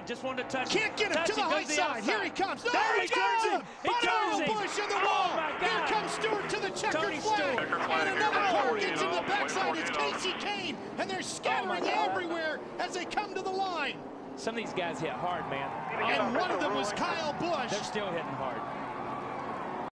man. Just wanted to touch. Can't get him to the high side. Here he comes. There he goes. Busch in the wall. Here comes Stewart to the checkered flag. And another car gets in the backside. It's Casey Kane. And they're scattering everywhere as they come to the line. Some of these guys hit hard, man. And one of them was Kyle Busch. They're still hitting hard.